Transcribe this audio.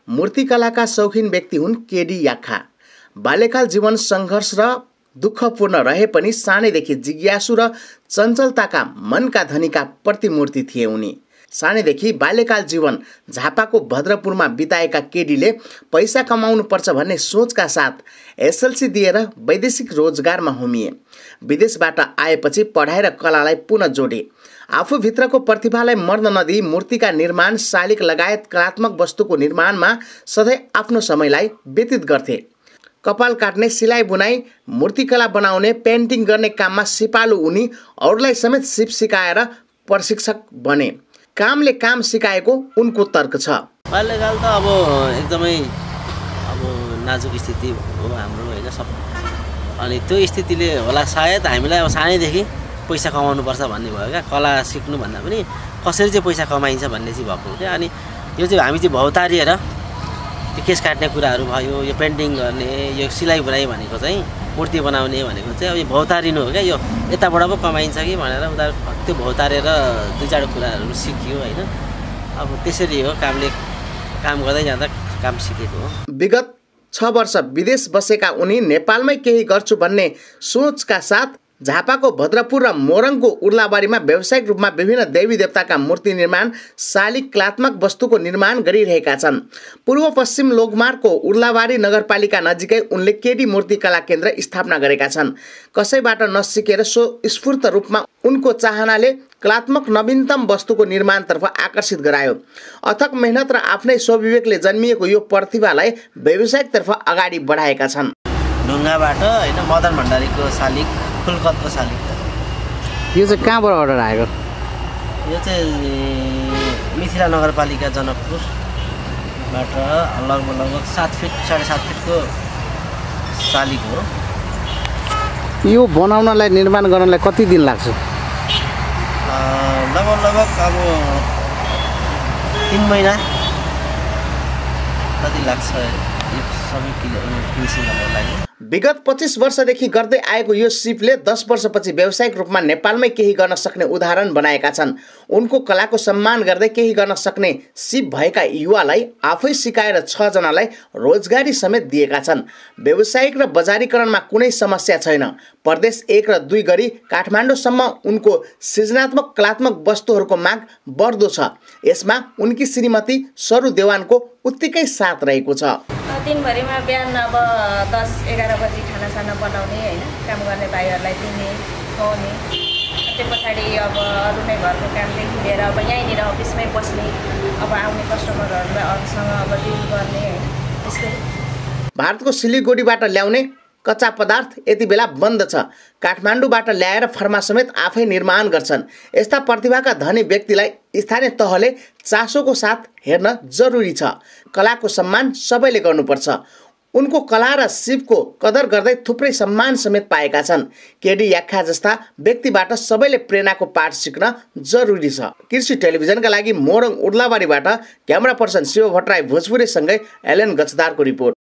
मूर्तिकलाका शौखिन व्यक्ति हुन् केडी याखा। बाल्यकाल जीवन सङ्घर्ष र दुःखपूर्ण रहे पनि सानैदेखि जिज्ञासु र चञ्चलताका मनका धनीका प्रतिमूर्ति थिए उनी। सानैदेखि बाल्यकाल जीवन झापाको भद्रपुरमा बिताएका केडीले पैसा कमाउनुपर्छ भन्ने सोचका साथ एसएलसी दिएर वैदेशिक रोजगारमा होमिए। विदेशबाट आएपछि पढाइ र कलालाई पुनः जोडे। आफूभित्रको प्रतिभालाई मर्न नदिई मूर्तिका निर्माण, शालिक लगायत कलात्मक वस्तुको निर्माणमा सधैँ आफ्नो समयलाई व्यतीत गर्थे। कपाल काट्ने, सिलाइ बुनाइ, मूर्तिकला बनाउने, पेन्टिङ गर्ने काममा सिपालु उनी अरूलाई समेत सिप सिकाएर प्रशिक्षक बने। कामले काम सिकाएको उनको तर्क छ। बाल्यकाल त अब एकदमै नाजुक स्थिति हो हाम्रो होइन सब। अनि त्यो स्थितिले होला सायद हामीलाई अब सानैदेखि पैसा कमाउनुपर्छ भन्ने भयो क्या। कला सिक्नु भन्दा पनि कसरी चाहिँ पैसा कमाइन्छ भन्ने चाहिँ भएको क्या। अनि यो चाहिँ हामी चाहिँ भौतारिएर यो केस काट्ने कुराहरू भयो, यो पेन्टिङ गर्ने, यो सिलाइ बुनाइ भनेको चाहिँ मूर्ति बनाउने भनेको चाहिँ अब यो भौतारिनु हो क्या। यो यताबाट पो कमाइन्छ कि भनेर उता त्यो भौतारेर दुई चार कुराहरू सिकियो होइन। अब त्यसरी हो, काम गर्दै जाँदा काम सिकेको हो। विगत 6 वर्ष विदेश बसेका उनी नेपालमै केही गर्छु भन्ने सोचका साथ झापाको भद्रपुर र मोरङको उर्लाबारीमा व्यावसायिक रूपमा विभिन्न देवी देवताका मूर्ति निर्माण, शालिक, कलात्मक वस्तुको निर्माण गरिरहेका छन्। पूर्व पश्चिम लोकमार्गको उर्लाबारी नगरपालिका नजिकै उनले केडी मूर्तिकला केन्द्र स्थापना गरेका छन्। कसैबाट नसिकेर स्वस्फूर्त रूपमा उनको चाहनाले कलात्मक नवीनतम वस्तुको निर्माणतर्फ आकर्षित गरायो। अथक मेहनत र आफ्नै स्वविवेकले जन्मिएको यो प्रतिभालाई व्यावसायिकतर्फ अगाडि बढाएका छन्। ढुङ्गाबाट होइन मदन भण्डारीको शालिक, फुलकतको शालिक। यो चाहिँ कहाँबाट अर्डर आएको? यो चाहिँ मिथिला नगरपालिका जनकपुरबाट लगभग 7 फिट 7.5 फिटको शालिक हो। यो बनाउनलाई, निर्माण गर्नलाई कति दिन लाग्छ? लगभग अब 3 महिना कति लाग्छ यो सबै फिनिसिङ गर्नको लागि। विगत 25 वर्षदेखि गर्दै आएको यो सिपले 10 वर्षपछि व्यावसायिक रूपमा नेपालमै केही गर्न सक्ने उदाहरण बनाएका छन्। उनको कलाको सम्मान गर्दै केही गर्न सक्ने सिप भएका युवालाई आफै सिकाएर 6 जनालाई रोजगारी समेत दिएका छन्। व्यावसायिक र बजारीकरणमा कुनै समस्या छैन। प्रदेश 1 र 2 गरी काठमाडौँसम्म उनको सृजनात्मक कलात्मक वस्तुहरूको माग बढ्दो छ। यसमा उनकी श्रीमती सरू देवानको उत्तिकै साथ रहेको छ। दिनभरिमा बिहान अब 10-11 बजी खानासाना बनाउने होइन, काम गर्ने भाइहरूलाई दिने, खुवाउने। त्यो पछाडि अब अरू नै घरको कामदेखि लिएर अब यहीँनिर अफिसमै बस्ने, अब आउने कस्टमरहरूलाई अरूसँग अब डिल गर्ने होइन, त्यस्तै। भारतको सिलिगुडीबाट ल्याउने कच्चा पदार्थ यति बेला बन्द छ। काठमाडौँबाट ल्याएर फर्मा समेत आफै निर्माण गर्छन्। यस्ता प्रतिभाका धनी व्यक्तिलाई स्थानीय तहले चासोको साथ हेर्न जरुरी छ। कलाको सम्मान सबैले गर्नुपर्छ। उनको कला र सिपको कदर गर्दै थुप्रै सम्मान समेत पाएका छन्। केडी याखा जस्ता व्यक्तिबाट सबैले प्रेरणाको पाठ सिक्न जरुरी छ। कृषि टेलिभिजनका लागि मोरङ उर्लाबारीबाट क्यामेरा पर्सन शिव भट्टराई भोजपुरेसँगै एलन गच्छदारको रिपोर्ट।